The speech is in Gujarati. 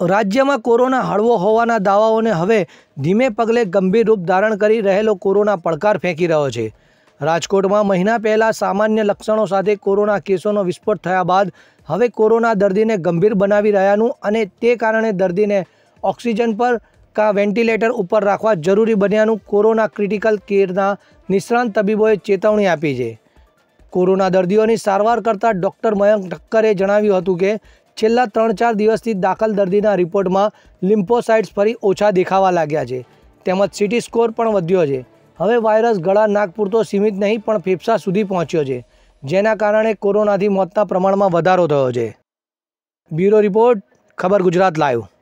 રાજ્યમાં કોરોના હળવો હોવાના દાવાઓને હવે ધીમે પગલે ગંભીર રૂપ ધારણ કરી રહેલો કોરોના પડકાર ફેંકી રહ્યો છે। રાજકોટમાં મહિના પહેલાં સામાન્ય લક્ષણો સાથે કોરોના કેસોનો વિસ્ફોટ થયા બાદ હવે કોરોના દર્દીને ગંભીર બનાવી રહ્યાનું અને તે કારણે દર્દીને ઓક્સિજન પર કા વેન્ટિલેટર ઉપર રાખવા જરૂરી બન્યાનું કોરોના ક્રિટિકલ કેરના નિષ્ણાંત તબીબોએ ચેતવણી આપી છે। કોરોના દર્દીઓની સારવાર કરતા ડૉક્ટર મયંક ઠક્કરે જણાવ્યું હતું કે છેલ્લા 3-4 દિવસથી દાખલ દર્દીના રિપોર્ટમાં લિમ્ફોસાઇટ્સ ફરી ઓછા દેખાવા લાગ્યા છે તેમજ સીટી સ્કોર પણ વધ્યો છે। હવે વાયરસ ગળા નાક પૂરતો સીમિત નહીં પણ ફેફસા સુધી પહોંચ્યો છે, જેના કારણે કોરોનાથી મોતના પ્રમાણમાં વધારો થયો છે। બ્યુરો રિપોર્ટ, ખબર ગુજરાત લાઈવ।